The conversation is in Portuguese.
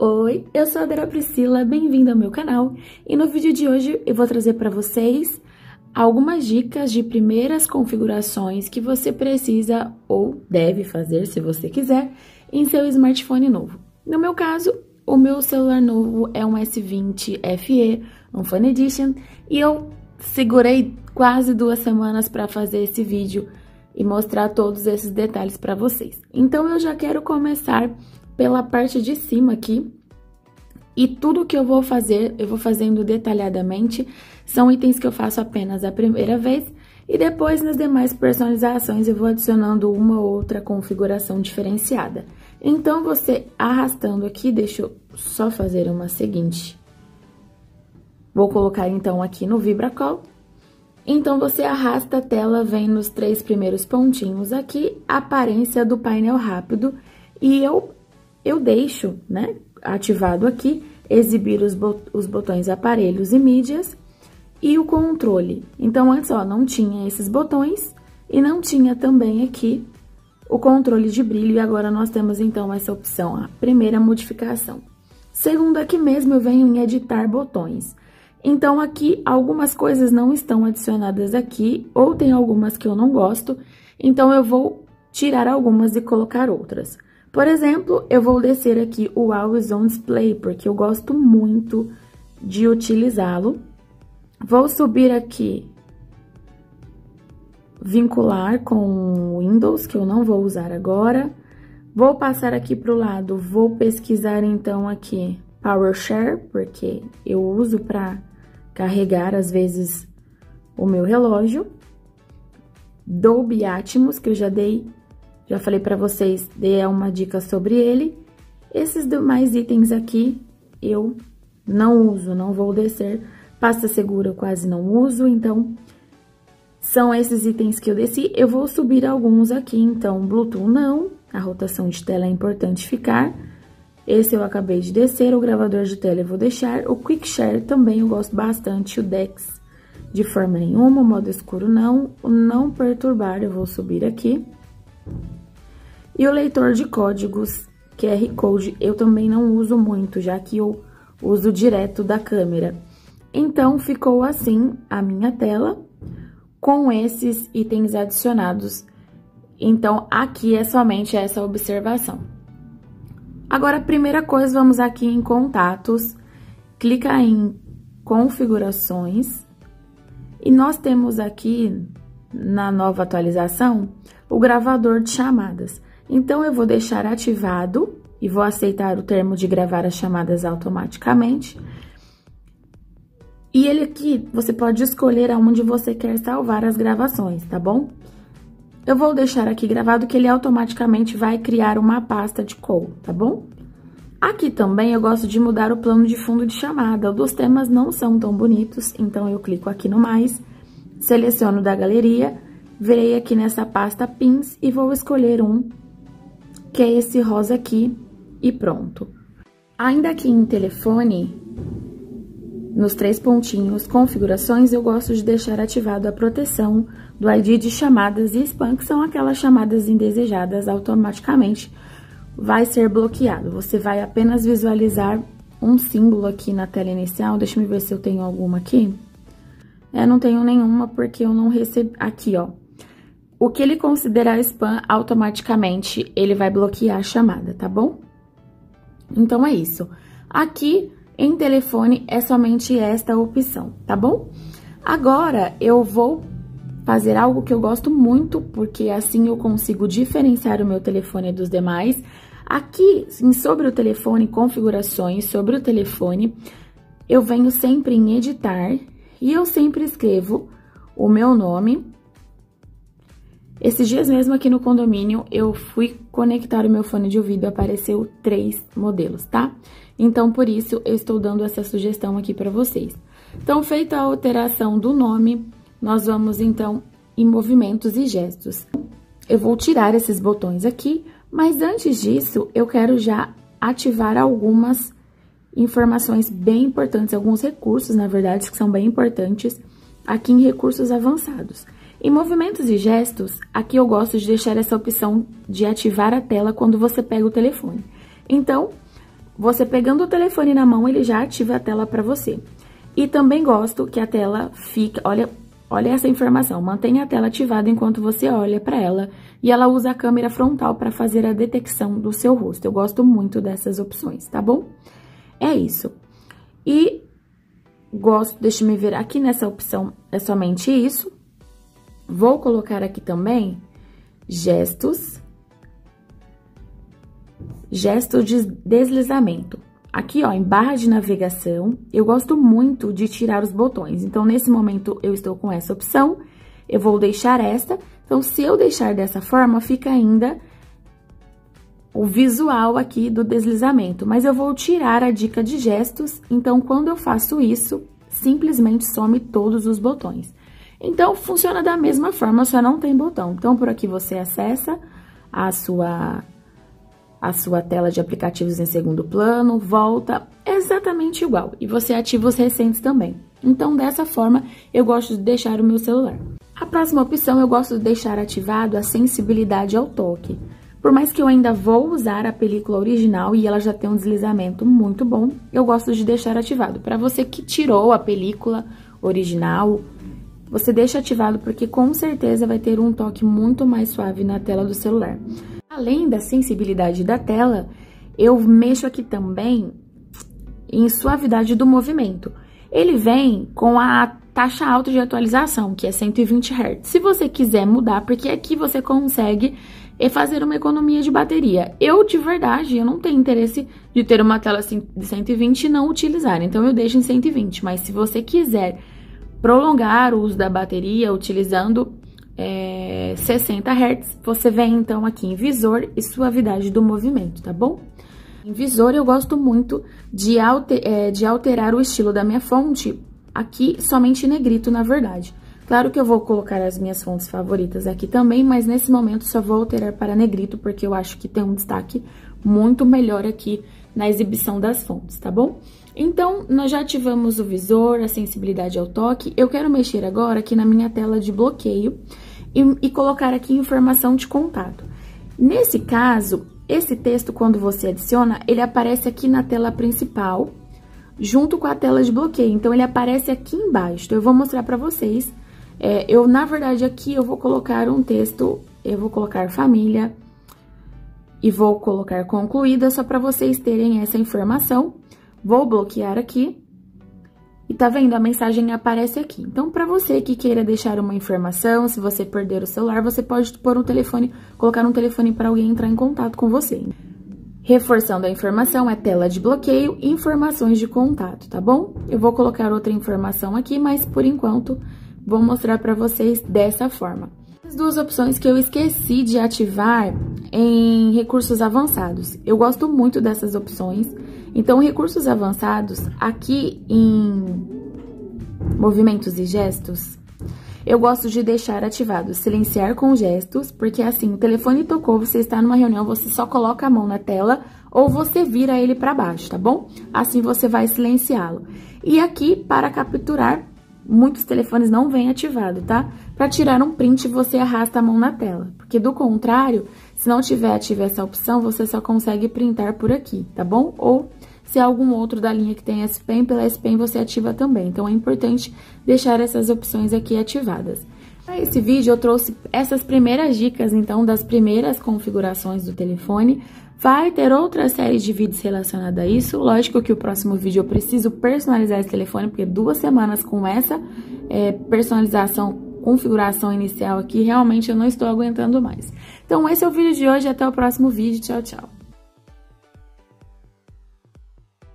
Oi, eu sou a Dra Priscila, bem-vindo ao meu canal e no vídeo de hoje eu vou trazer para vocês algumas dicas de primeiras configurações que você precisa ou deve fazer, se você quiser, em seu smartphone novo. No meu caso, o meu celular novo é um S20 FE, um Fan Edition, e eu segurei quase 2 semanas para fazer esse vídeo e mostrar todos esses detalhes para vocês. Então eu já quero começar pela parte de cima aqui, e tudo que eu vou fazer, eu vou fazendo detalhadamente, são itens que eu faço apenas a primeira vez, e depois nas demais personalizações eu vou adicionando uma ou outra configuração diferenciada. Então, você arrastando aqui, deixa eu só fazer uma seguinte. Vou colocar então aqui no VibraCall. Então, você arrasta a tela, vem nos 3 primeiros pontinhos aqui, aparência do painel rápido, e eu deixo, né, ativado aqui, exibir os botões aparelhos e mídias e o controle. Então, antes, ó, não tinha esses botões e não tinha também aqui o controle de brilho, e agora nós temos, então, essa opção, a primeira modificação. Segundo, aqui mesmo eu venho em editar botões. Então, aqui, algumas coisas não estão adicionadas aqui, ou tem algumas que eu não gosto, então eu vou tirar algumas e colocar outras. Por exemplo, eu vou descer aqui o Always On Display, porque eu gosto muito de utilizá-lo. Vou subir aqui, vincular com o Windows, que eu não vou usar agora. Vou passar aqui para o lado, vou pesquisar então aqui PowerShare, porque eu uso para carregar, às vezes, o meu relógio. Dolby Atmos, que eu já falei para vocês, dei uma dica sobre ele. Esses demais itens aqui eu não uso, não vou descer. Pasta segura eu quase não uso, então são esses itens que eu desci. Eu vou subir alguns aqui, então Bluetooth não, a rotação de tela é importante ficar. Esse eu acabei de descer, o gravador de tela eu vou deixar. O Quick Share também eu gosto bastante, o DeX de forma nenhuma, o modo escuro não. O não perturbar eu vou subir aqui. E o leitor de códigos, QR Code, eu também não uso muito, já que eu uso direto da câmera. Então, ficou assim a minha tela, com esses itens adicionados. Então, aqui é somente essa observação. Agora, a primeira coisa, vamos aqui em Contatos, clica em Configurações, e nós temos aqui, na nova atualização, o gravador de chamadas. Então, eu vou deixar ativado e vou aceitar o termo de gravar as chamadas automaticamente. E ele aqui, você pode escolher aonde você quer salvar as gravações, tá bom? Eu vou deixar aqui gravado que ele automaticamente vai criar uma pasta de call, tá bom? Aqui também eu gosto de mudar o plano de fundo de chamada. Os temas não são tão bonitos, então eu clico aqui no mais, seleciono da galeria, virei aqui nessa pasta Pins e vou escolher um, que é esse rosa aqui, e pronto. Ainda aqui em telefone, nos 3 pontinhos, configurações, eu gosto de deixar ativado a proteção do ID de chamadas e spam, que são aquelas chamadas indesejadas, automaticamente vai ser bloqueado. Você vai apenas visualizar um símbolo aqui na tela inicial, deixa eu ver se eu tenho alguma aqui. Não tenho nenhuma porque eu não recebi, aqui ó. O que ele considerar spam, automaticamente ele vai bloquear a chamada, tá bom? Então, é isso. Aqui, em telefone, é somente esta opção, tá bom? Agora, eu vou fazer algo que eu gosto muito, porque assim eu consigo diferenciar o meu telefone dos demais. Aqui, sobre o telefone, configurações, sobre o telefone, eu venho sempre em editar e eu sempre escrevo o meu nome. Esses dias mesmo aqui no condomínio, eu fui conectar o meu fone de ouvido e apareceu 3 modelos, tá? Então, por isso, eu estou dando essa sugestão aqui para vocês. Então, feita a alteração do nome, nós vamos, então, em movimentos e gestos. Eu vou tirar esses botões aqui, mas antes disso, eu quero já ativar algumas informações bem importantes, alguns recursos, na verdade, que são bem importantes aqui em recursos avançados. Em movimentos e gestos, aqui eu gosto de deixar essa opção de ativar a tela quando você pega o telefone. Então, você pegando o telefone na mão, ele já ativa a tela para você. E também gosto que a tela fique, olha essa informação, mantenha a tela ativada enquanto você olha para ela e ela usa a câmera frontal para fazer a detecção do seu rosto. Eu gosto muito dessas opções, tá bom? É isso. E gosto, deixa eu ver, aqui nessa opção é somente isso. Vou colocar aqui também gestos de deslizamento. Aqui, ó, em barra de navegação, eu gosto muito de tirar os botões. Então, nesse momento, eu estou com essa opção, eu vou deixar esta. Então, se eu deixar dessa forma, fica ainda o visual aqui do deslizamento. Mas eu vou tirar a dica de gestos, então, quando eu faço isso, simplesmente some todos os botões. Então, funciona da mesma forma, só não tem botão. Então, por aqui você acessa a sua tela de aplicativos em segundo plano, volta, exatamente igual. E você ativa os recentes também. Então, dessa forma, eu gosto de deixar o meu celular. A próxima opção, eu gosto de deixar ativado a sensibilidade ao toque. Por mais que eu ainda vou usar a película original e ela já tem um deslizamento muito bom, eu gosto de deixar ativado. Para você que tirou a película original, você deixa ativado porque com certeza vai ter um toque muito mais suave na tela do celular. Além da sensibilidade da tela, eu mexo aqui também em suavidade do movimento. Ele vem com a taxa alta de atualização, que é 120 Hz. Se você quiser mudar, porque aqui você consegue fazer uma economia de bateria. Eu, de verdade, eu não tenho interesse de ter uma tela assim de 120 e não utilizar, então eu deixo em 120. Mas se você quiser prolongar o uso da bateria utilizando 60 Hz, você vem então aqui em visor e suavidade do movimento, tá bom? Em visor eu gosto muito de alterar o estilo da minha fonte aqui somente em negrito, na verdade. Claro que eu vou colocar as minhas fontes favoritas aqui também, mas nesse momento só vou alterar para negrito porque eu acho que tem um destaque muito melhor aqui na exibição das fontes, tá bom? Então, nós já ativamos o visor, a sensibilidade ao toque. Eu quero mexer agora aqui na minha tela de bloqueio e colocar aqui informação de contato. Nesse caso, esse texto, quando você adiciona, ele aparece aqui na tela principal, junto com a tela de bloqueio. Então, ele aparece aqui embaixo. Então, eu vou mostrar pra vocês. Na verdade, aqui eu vou colocar um texto, eu vou colocar família e vou colocar concluída, só pra vocês terem essa informação. Vou bloquear aqui e tá vendo? A mensagem aparece aqui. Então, para você que queira deixar uma informação, se você perder o celular, você pode pôr um telefone, colocar um telefone para alguém entrar em contato com você. Reforçando a informação, é tela de bloqueio e informações de contato, tá bom? Eu vou colocar outra informação aqui, mas por enquanto vou mostrar para vocês dessa forma. As duas opções que eu esqueci de ativar em recursos avançados. Eu gosto muito dessas opções. Então, recursos avançados, aqui em movimentos e gestos, eu gosto de deixar ativado silenciar com gestos, porque assim, o telefone tocou, você está numa reunião, você só coloca a mão na tela ou você vira ele para baixo, tá bom? Assim você vai silenciá-lo. E aqui, para capturar, muitos telefones não vêm ativado, tá? Para tirar um print, você arrasta a mão na tela, porque do contrário, se não tiver ativa essa opção, você só consegue printar por aqui, tá bom? Ou se algum outro da linha que tem S Pen, pela S Pen você ativa também. Então, é importante deixar essas opções aqui ativadas. Para esse vídeo, eu trouxe essas primeiras dicas, então, das primeiras configurações do telefone. Vai ter outra série de vídeos relacionados a isso. Lógico que o próximo vídeo eu preciso personalizar esse telefone, porque 2 semanas com essa personalização, configuração inicial aqui, realmente eu não estou aguentando mais. Então, esse é o vídeo de hoje. Até o próximo vídeo. Tchau, tchau.